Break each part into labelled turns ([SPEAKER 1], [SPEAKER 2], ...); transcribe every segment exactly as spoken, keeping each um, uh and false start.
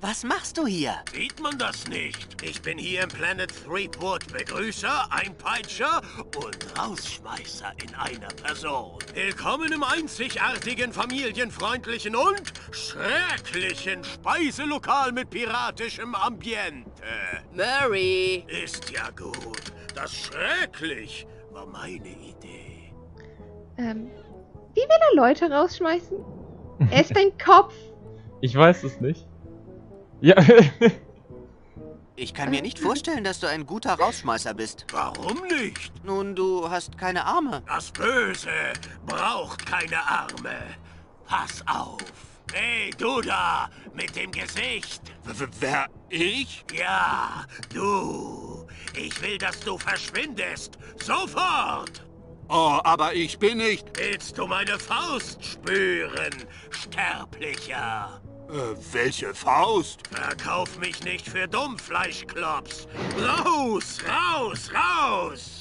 [SPEAKER 1] Was machst du hier?
[SPEAKER 2] Sieht man das nicht? Ich bin hier im Planet Threepwood Begrüßer, Einpeitscher und Rausschmeißer in einer Person. Willkommen im einzigartigen, familienfreundlichen und schrecklichen Speiselokal mit piratischem Ambiente.
[SPEAKER 1] Murray!
[SPEAKER 2] Ist ja gut. Das schrecklich war meine Idee.
[SPEAKER 3] Ähm, wie will er Leute rausschmeißen? Er ist ein Kopf.
[SPEAKER 4] Ich weiß es nicht. Ja.
[SPEAKER 1] Ich kann mir nicht vorstellen, dass du ein guter Rausschmeißer bist.
[SPEAKER 2] Warum nicht?
[SPEAKER 1] Nun, du hast keine Arme.
[SPEAKER 2] Das Böse braucht keine Arme. Pass auf. Hey, du da, mit dem Gesicht.
[SPEAKER 5] W- Wer? Ich?
[SPEAKER 2] Ja, du. Ich will, dass du verschwindest. Sofort.
[SPEAKER 5] Oh, aber ich bin nicht...
[SPEAKER 2] Willst du meine Faust spüren, Sterblicher?
[SPEAKER 5] Äh, welche Faust?
[SPEAKER 2] Verkauf mich nicht für Dummfleischklops. Raus, raus, raus!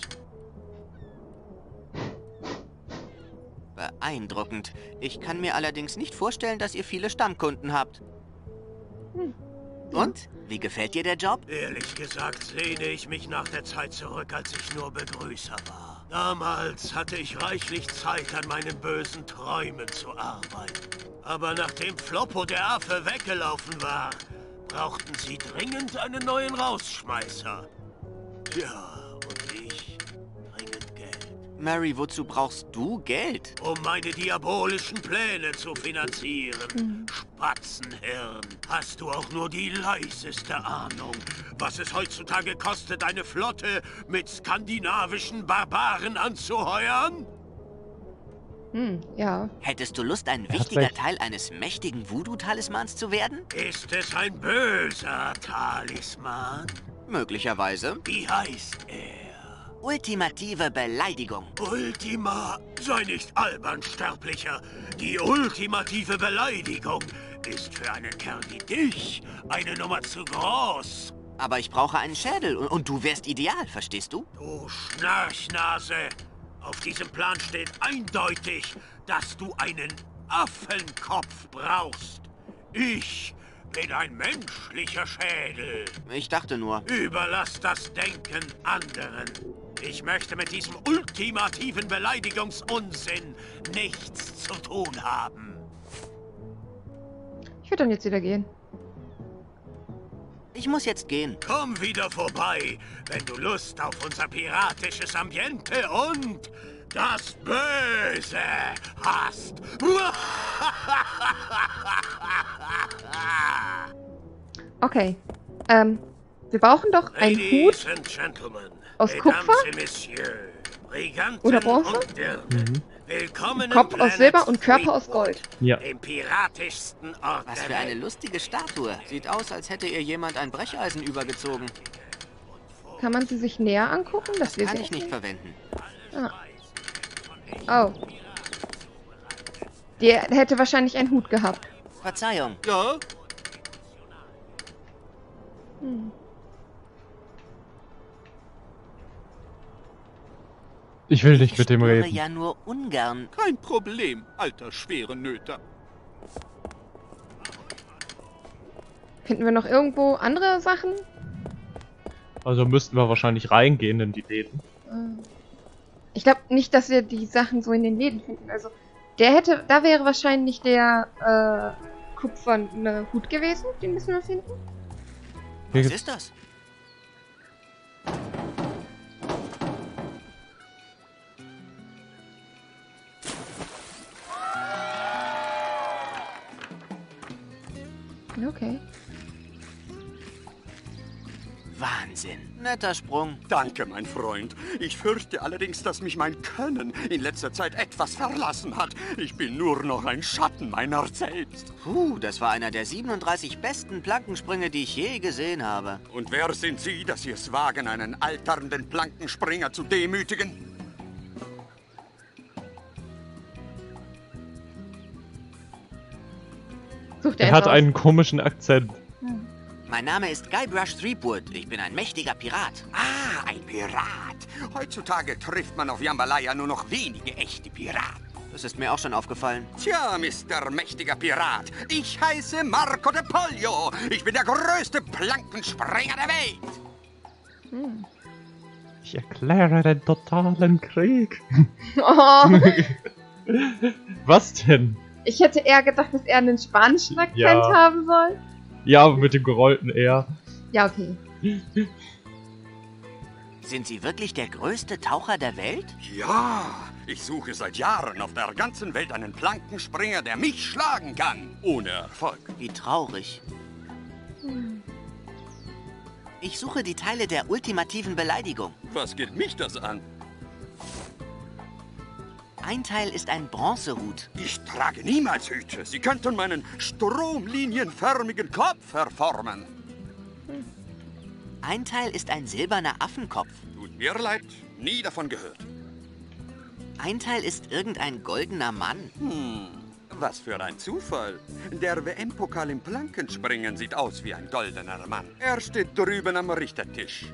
[SPEAKER 1] Beeindruckend. Ich kann mir allerdings nicht vorstellen, dass ihr viele Stammkunden habt.
[SPEAKER 3] Hm.
[SPEAKER 1] Und? Wie gefällt dir der Job?
[SPEAKER 2] Ehrlich gesagt sehne ich mich nach der Zeit zurück, als ich nur Begrüßer war. Damals hatte ich reichlich Zeit, an meinen bösen Träumen zu arbeiten. Aber nachdem Floppo der Affe weggelaufen war, brauchten sie dringend einen neuen Rausschmeißer. Ja, und ich dringend Geld.
[SPEAKER 1] Mary, wozu brauchst du Geld?
[SPEAKER 2] Um meine diabolischen Pläne zu finanzieren.
[SPEAKER 3] Mhm.
[SPEAKER 2] Spatzenhirn, hast du auch nur die leiseste Ahnung, was es heutzutage kostet, eine Flotte mit skandinavischen Barbaren anzuheuern?
[SPEAKER 3] Hm, ja.
[SPEAKER 1] Hättest du Lust, ein
[SPEAKER 4] Er hat
[SPEAKER 1] wichtiger
[SPEAKER 4] recht.
[SPEAKER 1] Teil eines mächtigen Voodoo-Talismans zu werden?
[SPEAKER 2] Ist es ein böser Talisman?
[SPEAKER 1] Möglicherweise.
[SPEAKER 2] Wie heißt er?
[SPEAKER 1] Ultimative Beleidigung.
[SPEAKER 2] Ultima, sei nicht albern, Sterblicher. Die ultimative Beleidigung ist für einen Kerl wie dich eine Nummer zu groß.
[SPEAKER 1] Aber ich brauche einen Schädel und, und du wärst ideal, verstehst du?
[SPEAKER 2] Du Schnarchnase. Auf diesem Plan steht eindeutig, dass du einen Affenkopf brauchst. Ich bin ein menschlicher Schädel.
[SPEAKER 1] Ich dachte nur.
[SPEAKER 2] Überlass das Denken anderen. Ich möchte mit diesem ultimativen Beleidigungsunsinn nichts zu tun haben.
[SPEAKER 3] Ich würde dann jetzt wieder gehen.
[SPEAKER 1] Ich muss jetzt gehen.
[SPEAKER 2] Komm wieder vorbei, wenn du Lust auf unser piratisches Ambiente und das Böse hast.
[SPEAKER 3] Okay. Ähm, wir brauchen doch einen
[SPEAKER 2] Ladies
[SPEAKER 3] Hut.
[SPEAKER 2] and Gentlemen,
[SPEAKER 3] aus
[SPEAKER 2] Mesdames
[SPEAKER 3] Kupfer?
[SPEAKER 2] et Messieurs, Briganten
[SPEAKER 3] Oder Bronze?
[SPEAKER 2] und Dirnen,
[SPEAKER 4] Mhm.
[SPEAKER 2] willkommen
[SPEAKER 3] Kopf
[SPEAKER 2] im
[SPEAKER 3] aus
[SPEAKER 2] Planet
[SPEAKER 3] Silber und Körper aus
[SPEAKER 2] Threepwood,
[SPEAKER 3] Gold.
[SPEAKER 4] Ja.
[SPEAKER 2] dem piratischsten Ort
[SPEAKER 1] Was
[SPEAKER 2] der
[SPEAKER 1] für eine
[SPEAKER 2] Welt.
[SPEAKER 1] lustige Statue. Sieht aus, als hätte ihr jemand ein Brecheisen übergezogen.
[SPEAKER 3] Kann man sie sich näher angucken? Das,
[SPEAKER 1] Das
[SPEAKER 3] wir
[SPEAKER 1] kann
[SPEAKER 3] sie
[SPEAKER 1] ich nicht verwenden.
[SPEAKER 3] Oh. Der hätte wahrscheinlich einen Hut gehabt.
[SPEAKER 1] Verzeihung.
[SPEAKER 5] Ja?
[SPEAKER 3] Hm.
[SPEAKER 4] Ich will nicht mit dem
[SPEAKER 1] Ich spüre
[SPEAKER 4] reden.
[SPEAKER 1] ja nur ungern.
[SPEAKER 5] Kein Problem, alter schwere Nöter.
[SPEAKER 3] Finden wir noch irgendwo andere Sachen?
[SPEAKER 4] Also müssten wir wahrscheinlich reingehen in die Läden.
[SPEAKER 3] Äh, Ich glaube nicht, dass wir die Sachen so in den Läden finden. Also, der hätte, da wäre wahrscheinlich der äh, kupferne Hut gewesen. Den müssen wir finden.
[SPEAKER 1] Was ist das?
[SPEAKER 3] Okay.
[SPEAKER 1] Wahnsinn. Netter Sprung.
[SPEAKER 5] Danke, mein Freund. Ich fürchte allerdings, dass mich mein Können in letzter Zeit etwas verlassen hat. Ich bin nur noch ein Schatten meiner selbst.
[SPEAKER 1] Puh, das war einer der siebenunddreißig besten Plankensprünge, die ich je gesehen habe.
[SPEAKER 5] Und wer sind Sie, dass Sie es wagen, einen alternden Plankenspringer zu demütigen?
[SPEAKER 3] Sucht er
[SPEAKER 4] Er hat
[SPEAKER 3] raus.
[SPEAKER 4] einen komischen Akzent.
[SPEAKER 1] Mein Name ist Guybrush Threepwood. Ich bin ein mächtiger Pirat.
[SPEAKER 5] Ah, ein Pirat. Heutzutage trifft man auf Jambalaya nur noch wenige echte Piraten.
[SPEAKER 1] Das ist mir auch schon aufgefallen.
[SPEAKER 5] Tja, Mister mächtiger Pirat, ich heiße Marco de Pollio. Ich bin der größte Plankensprenger der Welt.
[SPEAKER 3] Hm.
[SPEAKER 4] Ich erkläre den totalen Krieg.
[SPEAKER 3] Oh,
[SPEAKER 4] Was denn?
[SPEAKER 3] ich hätte eher gedacht, dass er einen spanischen Akzent
[SPEAKER 4] Ja.
[SPEAKER 3] haben soll.
[SPEAKER 4] Ja, aber mit dem gerollten R.
[SPEAKER 3] Ja, okay.
[SPEAKER 1] Sind Sie wirklich der größte Taucher der Welt?
[SPEAKER 5] Ja, ich suche seit Jahren auf der ganzen Welt einen Plankenspringer, der mich schlagen kann. Ohne Erfolg.
[SPEAKER 1] Wie traurig. Ich suche die Teile der ultimativen Beleidigung.
[SPEAKER 5] Was geht mich das an?
[SPEAKER 1] Ein Teil ist ein Bronzehut.
[SPEAKER 5] Ich trage niemals Hüte. Sie könnten meinen stromlinienförmigen Kopf verformen.
[SPEAKER 1] Ein Teil ist ein silberner Affenkopf.
[SPEAKER 5] Tut mir leid, nie davon gehört.
[SPEAKER 1] Ein Teil ist irgendein goldener Mann.
[SPEAKER 5] Hm, was für ein Zufall. Der W M-Pokal im Plankenspringen sieht aus wie ein goldener Mann. Er steht drüben am Richtertisch.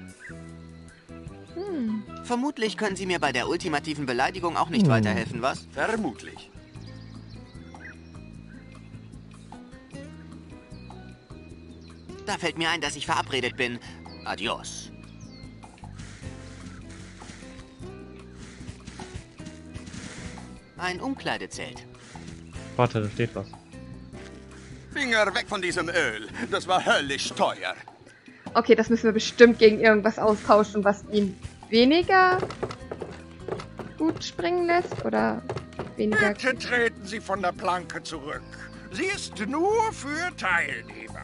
[SPEAKER 3] Hm.
[SPEAKER 1] Vermutlich können Sie mir bei der ultimativen Beleidigung auch nicht
[SPEAKER 4] Hm.
[SPEAKER 1] weiterhelfen, was?
[SPEAKER 5] Vermutlich.
[SPEAKER 1] Da fällt mir ein, dass ich verabredet bin. Adios. Ein Umkleidezelt.
[SPEAKER 4] Warte, da steht was.
[SPEAKER 5] Finger weg von diesem Öl. Das war höllisch teuer.
[SPEAKER 3] Okay, das müssen wir bestimmt gegen irgendwas austauschen, was ihn weniger gut springen lässt oder weniger.
[SPEAKER 6] Bitte treten Sie von der Planke zurück. Sie ist nur für Teilnehmer.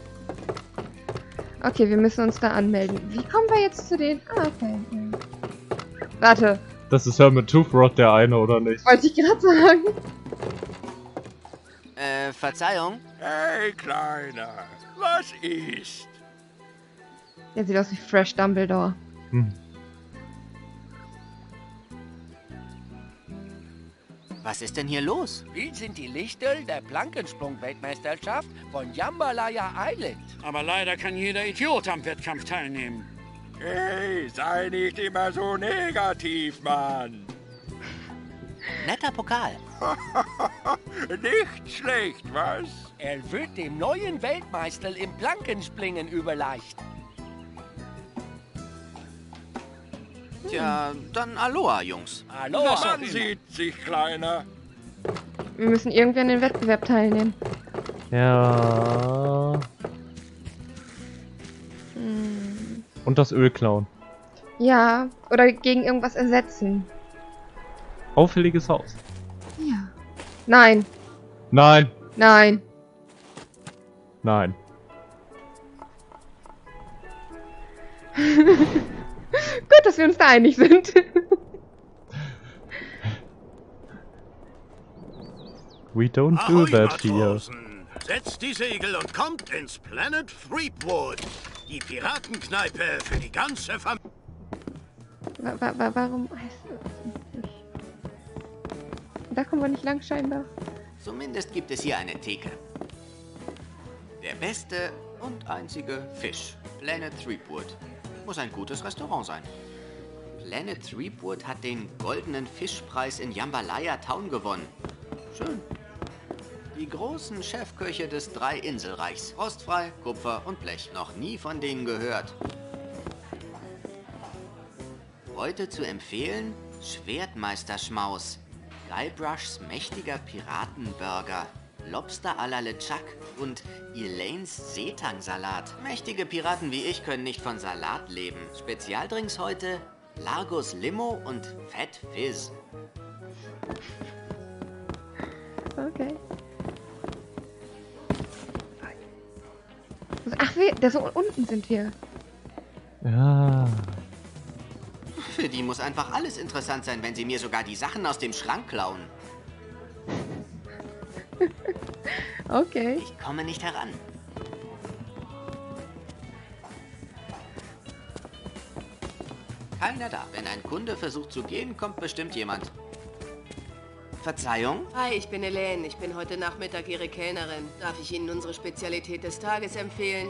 [SPEAKER 3] Okay, wir müssen uns da anmelden. Wie kommen wir jetzt zu den... Ah, okay. Ja. Warte,
[SPEAKER 4] Das ist Hermit Toothrod der eine, oder nicht?
[SPEAKER 3] wollte ich gerade sagen.
[SPEAKER 1] Äh, Verzeihung?
[SPEAKER 6] Hey, Kleiner, was ist?
[SPEAKER 3] Der sieht aus wie Fresh Dumbledore.
[SPEAKER 4] Hm.
[SPEAKER 1] Was ist denn hier los?
[SPEAKER 7] Wir sind die Lichter der Plankensprung-Weltmeisterschaft von Jambalaya Island.
[SPEAKER 8] Aber leider kann jeder Idiot am Wettkampf teilnehmen.
[SPEAKER 6] Hey, sei nicht immer so negativ, Mann.
[SPEAKER 1] Netter Pokal.
[SPEAKER 6] Nicht schlecht, was?
[SPEAKER 7] Er wird dem neuen Weltmeister im Plankenspringen überreicht.
[SPEAKER 1] Tja, dann Aloha, Jungs.
[SPEAKER 7] Hallo,
[SPEAKER 8] Was auch
[SPEAKER 6] Man
[SPEAKER 8] immer.
[SPEAKER 6] sieht sich, Kleiner.
[SPEAKER 3] Wir müssen irgendwie an den Wettbewerb teilnehmen.
[SPEAKER 4] Ja.
[SPEAKER 3] Hm.
[SPEAKER 4] Und das Öl klauen.
[SPEAKER 3] Ja, oder gegen irgendwas ersetzen.
[SPEAKER 4] Auffälliges Haus.
[SPEAKER 3] Ja. Nein,
[SPEAKER 4] Nein.
[SPEAKER 3] nein.
[SPEAKER 4] Nein.
[SPEAKER 3] Gut, dass wir uns da einig sind.
[SPEAKER 4] We don't do
[SPEAKER 2] Ahoi,
[SPEAKER 4] that here.
[SPEAKER 2] Matrosen. Setzt die Segel und kommt ins Planet Threepwood. Die Piratenkneipe für die ganze Familie.
[SPEAKER 3] wa wa wa warum heißt das nicht? Da kommen wir nicht lang, scheinbar.
[SPEAKER 1] Zumindest gibt es hier eine Theke. Der beste und einzige Fisch. Planet Threepwood. Muss ein gutes Restaurant sein. Planet Threepwood hat den goldenen Fischpreis in Jambalaya Town gewonnen. Schön. Die großen Chefköche des Drei-Inselreichs. Rostfrei, Kupfer und Blech. Noch nie von denen gehört. Heute zu empfehlen: Schwertmeisterschmaus, Guybrushs mächtiger Piratenburger, Lobster à la LeChuck und Elaines Seetang-Salat. Mächtige Piraten wie ich können nicht von Salat leben. Spezialdrinks heute: Largus Limo und Fat Fizz.
[SPEAKER 3] Okay. Ach, wir, da so unten sind wir.
[SPEAKER 4] Ja.
[SPEAKER 1] Für die muss einfach alles interessant sein, wenn sie mir sogar die Sachen aus dem Schrank klauen.
[SPEAKER 3] Okay.
[SPEAKER 1] Ich komme nicht heran. Keiner da. Wenn ein Kunde versucht zu gehen, kommt bestimmt jemand. Verzeihung?
[SPEAKER 9] Hi, ich bin Elaine. Ich bin heute Nachmittag Ihre Kellnerin. Darf ich Ihnen unsere Spezialität des Tages empfehlen?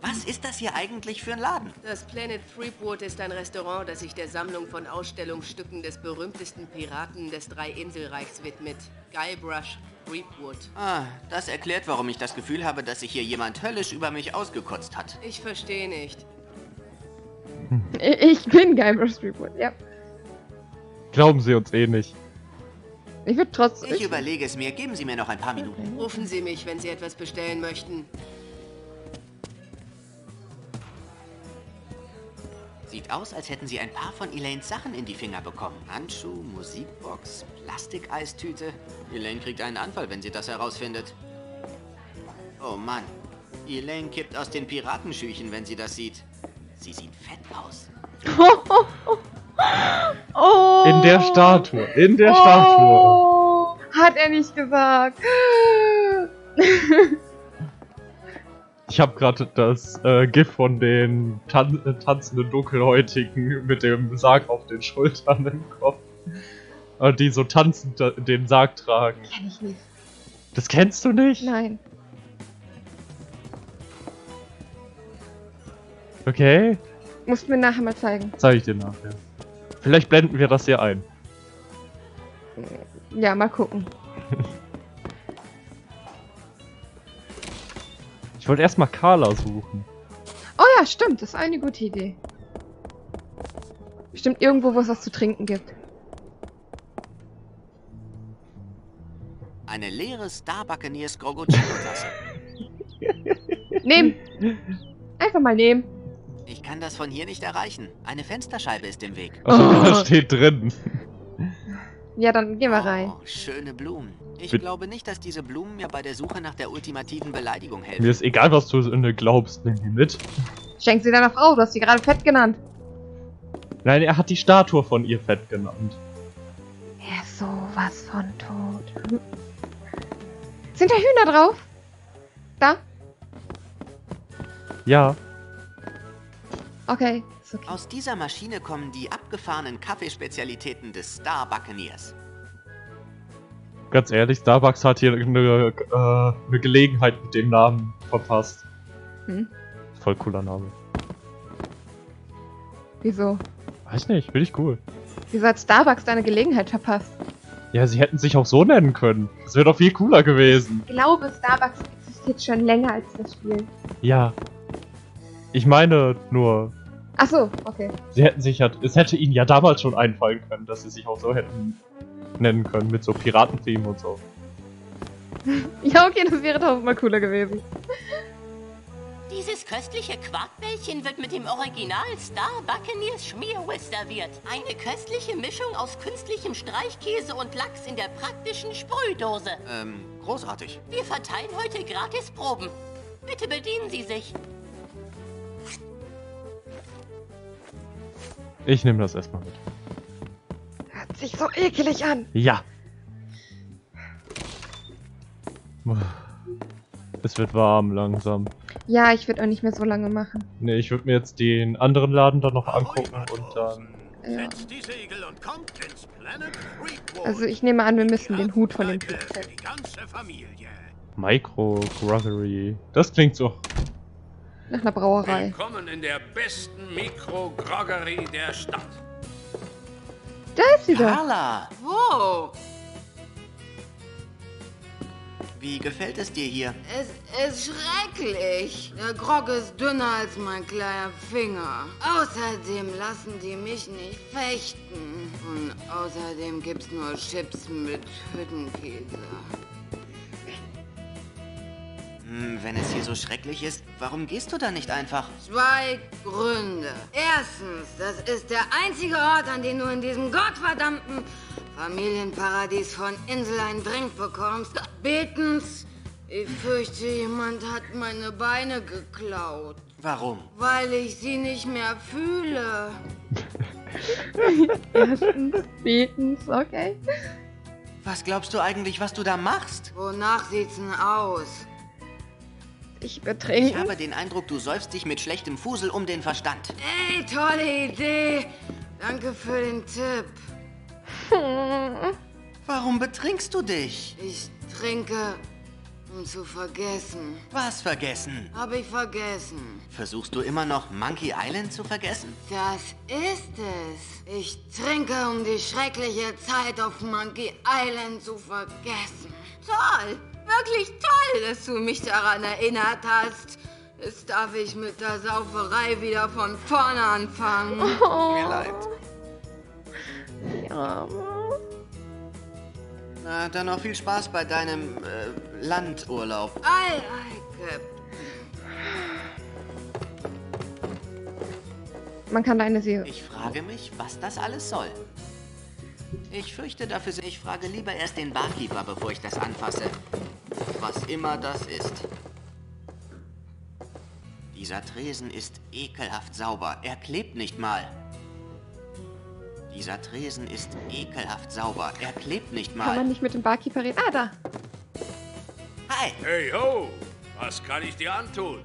[SPEAKER 1] Was ist das hier eigentlich für ein Laden?
[SPEAKER 9] Das Planet Threepwood ist ein Restaurant, das sich der Sammlung von Ausstellungsstücken des berühmtesten Piraten des Drei-Inselreichs widmet. Guybrush Threepwood.
[SPEAKER 1] Ah, das erklärt, warum ich das Gefühl habe, dass sich hier jemand höllisch über mich ausgekotzt hat.
[SPEAKER 9] Ich verstehe nicht.
[SPEAKER 3] Ich bin Guybrush Threepwood, ja.
[SPEAKER 4] Glauben Sie uns eh nicht.
[SPEAKER 3] Ich würde trotzdem...
[SPEAKER 1] Ich überlege es mir. Geben Sie mir noch ein paar Minuten.
[SPEAKER 9] Rufen Sie mich, wenn Sie etwas bestellen möchten.
[SPEAKER 1] Sieht aus, als hätten Sie ein paar von Elaines Sachen in die Finger bekommen. Handschuh, Musikbox, Plastikeistüte. Elaine kriegt einen Anfall, wenn sie das herausfindet. Oh Mann. Elaine kippt aus den Piratenschüchen, wenn sie das sieht. Sie sieht fett aus.
[SPEAKER 3] Oh.
[SPEAKER 4] In der Statue. In der
[SPEAKER 3] oh.
[SPEAKER 4] Statue.
[SPEAKER 3] Hat er nicht gesagt.
[SPEAKER 4] Ich habe gerade das äh, GIF von den tan äh, tanzenden Dunkelhäutigen mit dem Sarg auf den Schultern im Kopf. Und die so tanzend den Sarg tragen.
[SPEAKER 3] Kenn ich nicht.
[SPEAKER 4] Das kennst du nicht?
[SPEAKER 3] Nein.
[SPEAKER 4] Okay.
[SPEAKER 3] Musst mir nachher mal zeigen.
[SPEAKER 4] Zeig ich dir nachher. Vielleicht blenden wir das hier ein.
[SPEAKER 3] Ja, mal gucken.
[SPEAKER 4] Ich wollte erstmal Carla suchen.
[SPEAKER 3] Oh ja, stimmt. Das ist eine gute Idee. Bestimmt irgendwo, wo es was zu trinken gibt.
[SPEAKER 1] Eine leere Star Buccaneers Grogocino-Tasse.
[SPEAKER 3] Nehmen. Einfach mal nehmen.
[SPEAKER 1] Ich kann das von hier nicht erreichen. Eine Fensterscheibe ist im Weg.
[SPEAKER 4] Also,
[SPEAKER 3] Oh.
[SPEAKER 4] das steht drin.
[SPEAKER 3] Ja, dann gehen wir rein.
[SPEAKER 1] Oh, schöne Blumen. Ich
[SPEAKER 4] Bitte.
[SPEAKER 1] glaube nicht, dass diese Blumen mir bei der Suche nach der ultimativen Beleidigung helfen.
[SPEAKER 4] Mir ist egal, was du glaubst. Nimm die mit.
[SPEAKER 3] Schenk sie deiner Frau. Du hast sie gerade fett genannt.
[SPEAKER 4] Nein, er hat die Statue von ihr fett genannt.
[SPEAKER 3] Er ist sowas von tot. Sind da Hühner drauf? Da?
[SPEAKER 4] Ja.
[SPEAKER 3] Okay, ist okay.
[SPEAKER 1] Aus dieser Maschine kommen die abgefahrenen Kaffeespezialitäten des Star Buccaneers.
[SPEAKER 4] Ganz ehrlich, Starbucks hat hier eine, äh, eine Gelegenheit mit dem Namen verpasst.
[SPEAKER 3] Hm?
[SPEAKER 4] Voll cooler Name.
[SPEAKER 3] Wieso?
[SPEAKER 4] Weiß nicht, finde ich cool.
[SPEAKER 3] Wieso hat Starbucks deine Gelegenheit verpasst?
[SPEAKER 4] Ja, sie hätten sich auch so nennen können. Das wäre doch viel cooler gewesen.
[SPEAKER 3] Ich glaube, Starbucks existiert schon länger als das Spiel.
[SPEAKER 4] Ja. Ich meine nur,
[SPEAKER 3] Ach so, okay.
[SPEAKER 4] sie hätten sich ja, es hätte ihnen ja damals schon einfallen können, dass sie sich auch so hätten nennen können, mit so Piratenthemen und so.
[SPEAKER 3] Ja, okay, das wäre tausendmal cooler gewesen.
[SPEAKER 10] Dieses köstliche Quarkbällchen wird mit dem Original Star Buccaneers Schmierwurst serviert. Eine köstliche Mischung aus künstlichem Streichkäse und Lachs in der praktischen Sprühdose.
[SPEAKER 1] Ähm, großartig.
[SPEAKER 10] Wir verteilen heute Gratisproben. Bitte bedienen Sie sich.
[SPEAKER 4] Ich nehme das erstmal mit.
[SPEAKER 3] Hört sich so ekelig an.
[SPEAKER 4] Ja. Es wird warm langsam.
[SPEAKER 3] Ja, ich würde auch nicht mehr so lange machen.
[SPEAKER 4] Ne, ich würde mir jetzt den anderen Laden dann noch angucken und dann...
[SPEAKER 3] Ja.
[SPEAKER 2] Setzt die Segel und kommt ins Planet Threepwood.
[SPEAKER 3] Also ich nehme an, wir müssen den Hut von dem Typ
[SPEAKER 2] Für
[SPEAKER 3] treffen.
[SPEAKER 2] die ganze Familie.
[SPEAKER 4] Micro Grocery. Das klingt so...
[SPEAKER 3] Nach einer Brauerei.
[SPEAKER 8] Willkommen in der besten Mikro-Groggerie der Stadt.
[SPEAKER 3] Da ist sie doch.
[SPEAKER 1] Carla,
[SPEAKER 9] Wo?
[SPEAKER 1] wie gefällt es dir hier?
[SPEAKER 11] Es ist schrecklich. Der Grog ist dünner als mein kleiner Finger. Außerdem lassen die mich nicht fechten. Und außerdem gibt's nur Chips mit Hüttenkäse.
[SPEAKER 1] Hm, wenn es hier so schrecklich ist, warum gehst du da nicht einfach?
[SPEAKER 11] Zwei Gründe. Erstens, das ist der einzige Ort, an dem du in diesem gottverdammten Familienparadies von Insel einen Drink bekommst. Zweitens, ich fürchte, jemand hat meine Beine geklaut.
[SPEAKER 1] Warum?
[SPEAKER 11] Weil ich sie nicht mehr fühle.
[SPEAKER 3] Erstens, zweitens, okay.
[SPEAKER 1] Was glaubst du eigentlich, was du da machst?
[SPEAKER 11] Wonach sieht's denn aus?
[SPEAKER 3] Ich
[SPEAKER 1] Ich
[SPEAKER 3] betrinken.
[SPEAKER 1] habe den Eindruck, du säufst dich mit schlechtem Fusel um den Verstand.
[SPEAKER 11] Ey, tolle Idee. Danke für den Tipp.
[SPEAKER 1] Warum betrinkst du dich?
[SPEAKER 11] Ich trinke, Um zu vergessen.
[SPEAKER 1] Was vergessen?
[SPEAKER 11] Hab ich vergessen.
[SPEAKER 1] Versuchst du immer noch Monkey Island zu vergessen?
[SPEAKER 11] Das ist es. Ich trinke, um die schreckliche Zeit auf Monkey Island zu vergessen. Toll. Wirklich toll, dass du mich daran erinnert hast. Jetzt darf ich mit der Sauferei wieder von vorne anfangen.
[SPEAKER 3] Oh.
[SPEAKER 1] Mir leid.
[SPEAKER 3] Ja.
[SPEAKER 1] Na, dann noch viel Spaß bei deinem äh, Landurlaub.
[SPEAKER 11] Ei, ei, Captain.
[SPEAKER 3] Man kann deine Seele.
[SPEAKER 1] Ich frage mich, was das alles soll. Ich fürchte dafür, ich frage lieber erst den Barkeeper, bevor ich das anfasse. Was immer das ist. Dieser Tresen ist ekelhaft sauber. Er klebt nicht mal. Dieser Tresen ist ekelhaft sauber. Er klebt nicht mal.
[SPEAKER 3] Kann man nicht mit dem Barkeeper reden? Ah, da.
[SPEAKER 1] Hi.
[SPEAKER 8] Hey ho, was kann ich dir antun?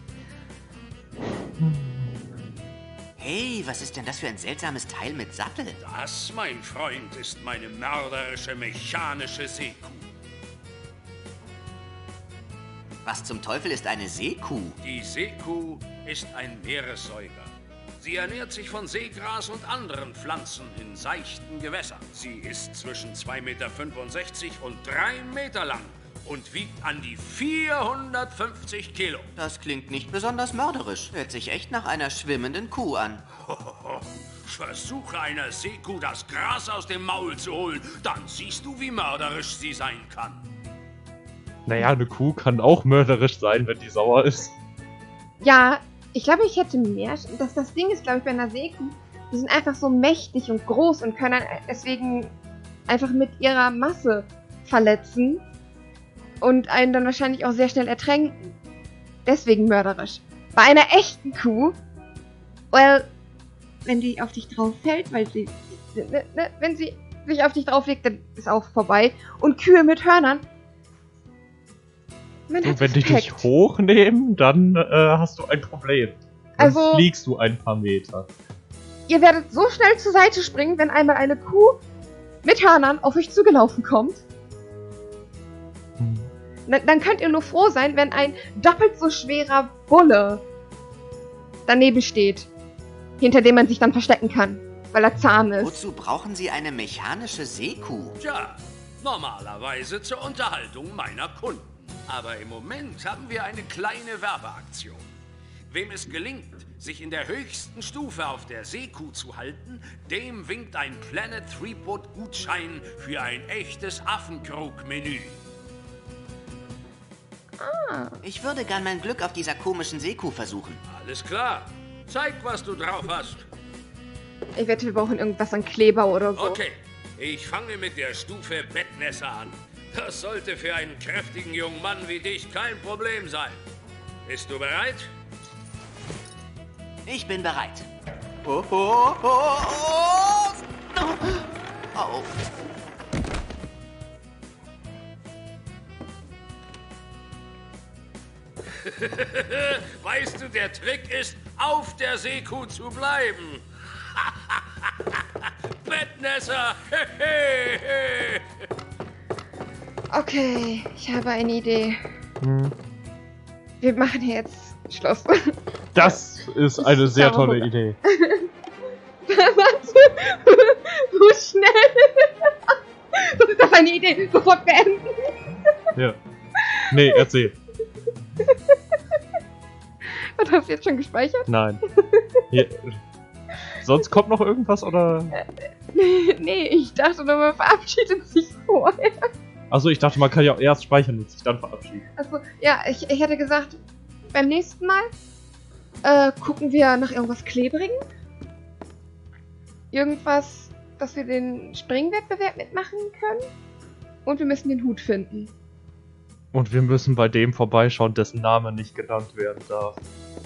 [SPEAKER 1] Hey, was ist denn das für ein seltsames Teil mit Sattel?
[SPEAKER 8] Das, mein Freund, ist meine mörderische mechanische Seekuh.
[SPEAKER 1] Was zum Teufel ist eine Seekuh?
[SPEAKER 8] Die Seekuh ist ein Meeressäuger. Sie ernährt sich von Seegras und anderen Pflanzen in seichten Gewässern. Sie ist zwischen zwei Komma fünfundsechzig Meter und drei Meter lang und wiegt an die vierhundertfünfzig Kilo.
[SPEAKER 1] Das klingt nicht besonders mörderisch. Hört sich echt nach einer schwimmenden Kuh an.
[SPEAKER 8] Versuche einer Seekuh das Gras aus dem Maul zu holen, dann siehst du, wie mörderisch sie sein kann.
[SPEAKER 4] Naja, eine Kuh kann auch mörderisch sein, wenn die sauer ist.
[SPEAKER 3] Ja, ich glaube, ich hätte mehr. Dass das Ding ist, glaube ich, bei einer Seekuh, die sind einfach so mächtig und groß und können deswegen einfach mit ihrer Masse verletzen und einen dann wahrscheinlich auch sehr schnell ertränken. Deswegen mörderisch. Bei einer echten Kuh, well, wenn die auf dich drauf fällt, weil sie, ne, ne, wenn sie sich auf dich drauflegt, dann ist auch vorbei. Und Kühe mit Hörnern, man
[SPEAKER 4] Und wenn die dich hochnehmen, dann äh, hast du ein Problem. Dann
[SPEAKER 3] also,
[SPEAKER 4] fliegst du ein paar Meter.
[SPEAKER 3] Ihr werdet so schnell zur Seite springen, wenn einmal eine Kuh mit Hörnern auf euch zugelaufen kommt.
[SPEAKER 4] Hm.
[SPEAKER 3] Dann, dann könnt ihr nur froh sein, wenn ein doppelt so schwerer Bulle daneben steht, hinter dem man sich dann verstecken kann, weil er zahm ist.
[SPEAKER 1] Wozu brauchen Sie eine mechanische Seekuh?
[SPEAKER 8] Tja, normalerweise zur Unterhaltung meiner Kunden. Aber im Moment haben wir eine kleine Werbeaktion. Wem es gelingt, sich in der höchsten Stufe auf der Seekuh zu halten, dem winkt ein Planet Threepwood Gutschein für ein echtes Affenkrug-Menü.
[SPEAKER 3] Ah.
[SPEAKER 1] Ich würde gern mein Glück auf dieser komischen Seekuh versuchen.
[SPEAKER 8] Alles klar. Zeig, was du drauf hast.
[SPEAKER 3] Ich wette, wir brauchen irgendwas an Kleber oder so.
[SPEAKER 8] Okay, ich fange mit der Stufe Bettnässer an. Das sollte für einen kräftigen jungen Mann wie dich kein Problem sein. Bist du bereit?
[SPEAKER 1] Ich bin bereit. Oh, oh, oh, oh. Oh.
[SPEAKER 8] Weißt du, der Trick ist, auf der Seekuh zu bleiben. Bettnässer!
[SPEAKER 3] Okay, ich habe eine Idee.
[SPEAKER 4] Hm.
[SPEAKER 3] Wir machen hier jetzt Schluss.
[SPEAKER 4] Das ist eine sehr tolle Idee.
[SPEAKER 3] Warte, so schnell. Das ist eine Idee. Sofort beenden.
[SPEAKER 4] Ja. Nee, erzähl.
[SPEAKER 3] Und hast du jetzt schon gespeichert?
[SPEAKER 4] Nein. Hier. Sonst kommt noch irgendwas, oder?
[SPEAKER 3] Nee, ich dachte nur, man verabschiedet sich vorher.
[SPEAKER 4] Achso, ich dachte, man kann ja auch erst speichern und sich dann verabschieden.
[SPEAKER 3] Also, ja, ich, ich hätte gesagt, beim nächsten Mal äh, gucken wir nach irgendwas Klebrigen. Irgendwas, dass wir den Springwettbewerb mitmachen können. Und wir müssen den Hut finden.
[SPEAKER 4] Und wir müssen bei dem vorbeischauen, dessen Name nicht genannt werden darf.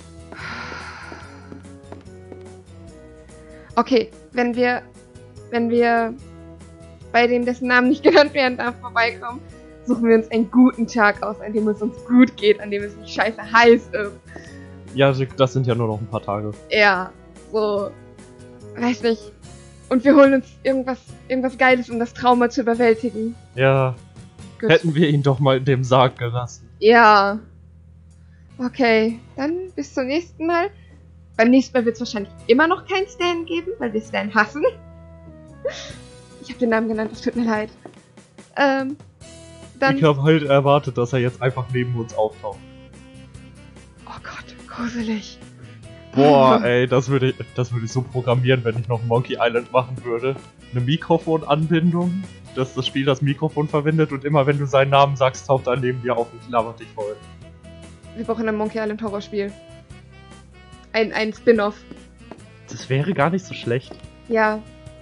[SPEAKER 3] Okay, wenn wir, wenn wir bei dem, dessen Namen nicht genannt werden darf, vorbeikommen, suchen wir uns einen guten Tag aus, an dem es uns gut geht, an dem es nicht scheiße heiß ist.
[SPEAKER 4] Ja, das sind ja nur noch ein paar Tage.
[SPEAKER 3] Ja, so, weiß nicht. Und wir holen uns irgendwas, irgendwas Geiles, um das Trauma zu überwältigen.
[SPEAKER 4] Ja.
[SPEAKER 3] Gut.
[SPEAKER 4] Hätten wir ihn doch mal in dem Sarg gelassen.
[SPEAKER 3] Ja. Okay, dann bis zum nächsten Mal. Beim nächsten Mal wird es wahrscheinlich immer noch kein Stan geben, weil wir Stan hassen. Ich habe den Namen genannt, es tut mir leid. Ähm, dann...
[SPEAKER 4] Ich habe halt erwartet, dass er jetzt einfach neben uns auftaucht.
[SPEAKER 3] Oh Gott, gruselig.
[SPEAKER 4] Boah, ey, das würde ich, das würde ich so programmieren, wenn ich noch Monkey Island machen würde. Eine Mikrofonanbindung, dass das Spiel das Mikrofon verwendet und immer wenn du seinen Namen sagst, taucht er neben dir auf und labert dich voll.
[SPEAKER 3] Wir brauchen ein Monkey Island Horrorspiel. Ein, ein Spin-off.
[SPEAKER 4] Das wäre gar nicht so schlecht.
[SPEAKER 3] Ja.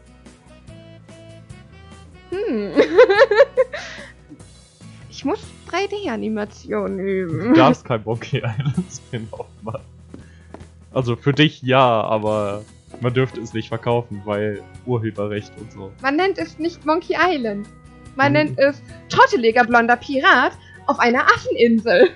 [SPEAKER 3] Hm. Ich muss drei D-Animation üben.
[SPEAKER 4] Du darfst kein Monkey Island Spin-off machen. Also für dich ja, aber man dürfte es nicht verkaufen, weil Urheberrecht und so.
[SPEAKER 3] Man nennt es nicht Monkey Island. Man hm. nennt es trotteliger blonder Pirat auf einer Affeninsel.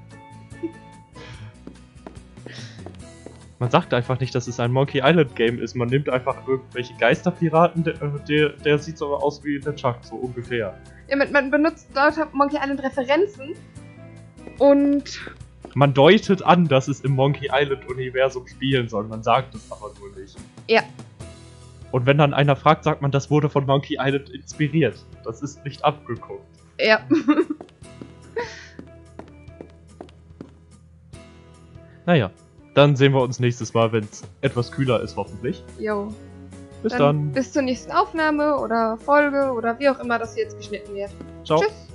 [SPEAKER 4] Man sagt einfach nicht, dass es ein Monkey Island Game ist. Man nimmt einfach irgendwelche Geisterpiraten, der, der, der sieht so aus wie der Chuck, so ungefähr.
[SPEAKER 3] Ja, man, man benutzt dort Monkey Island Referenzen und...
[SPEAKER 4] Man deutet an, dass es im Monkey Island Universum spielen soll. Man sagt es aber nur nicht.
[SPEAKER 3] Ja.
[SPEAKER 4] Und wenn dann einer fragt, sagt man, das wurde von Monkey Island inspiriert. Das ist nicht abgeguckt.
[SPEAKER 3] Ja.
[SPEAKER 4] Naja. Dann sehen wir uns nächstes Mal, wenn es etwas kühler ist, hoffentlich.
[SPEAKER 3] Jo.
[SPEAKER 4] Bis
[SPEAKER 3] dann,
[SPEAKER 4] dann.
[SPEAKER 3] Bis zur nächsten Aufnahme oder Folge oder wie auch immer das jetzt geschnitten wird.
[SPEAKER 4] Ciao.
[SPEAKER 3] Tschüss.